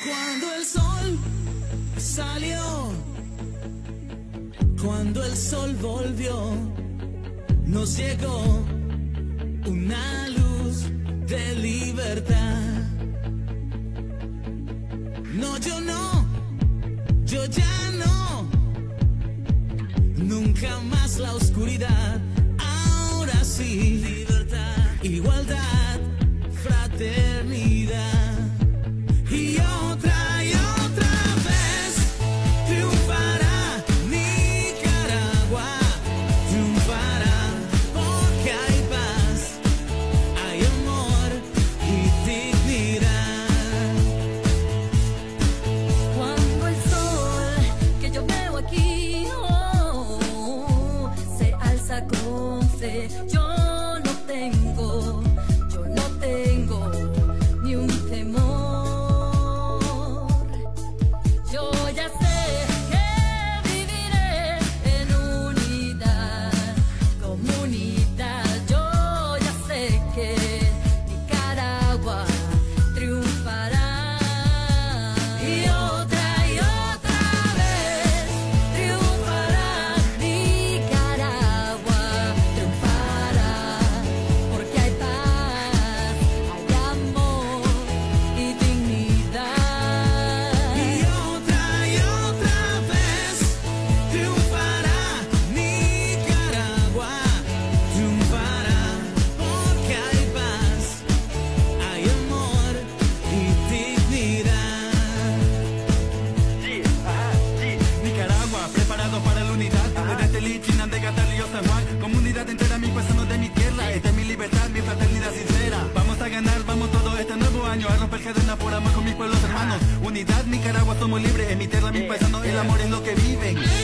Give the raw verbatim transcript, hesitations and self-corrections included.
Cuando el sol salió, cuando el sol volvió, nos llegó una luz de libertad. No, yo no, yo ya no, nunca más la oscuridad. Ahora sí, libertad, igualdad, fraternidad. Y otra y otra vez triunfará Nicaragua, triunfará porque hay paz, hay amor y dignidad. Cuando el sol que yo veo aquí oh, se alza con fe, yo no tengo, yo no tengo ni un temor. Yo ya sé que viviré en unidad, comunidad. Yo ya sé que Nicaragua triunfará. Y otra y otra vez triunfará Nicaragua, triunfará porque hay paz, hay amor y dignidad. Y otra y otra vez triunfará Nicaragua, triunfará porque hay paz, hay amor y dignidad. Sí, ajá, sí. Nicaragua, preparado para la unidad. Desde Estelí, Chinandega, Río San Juan. Comunidad entera, mis paisanos de mi tierra. Esta es mi libertad, mi fraternidad sincera. Vamos a ganar, vamos todo este nuevo año a romper cadenas por amor con mis pueblos hermanos. Unidad, Nicaragua, somos libres. En mi tierra, mis paisanos, el amor es lo que viven.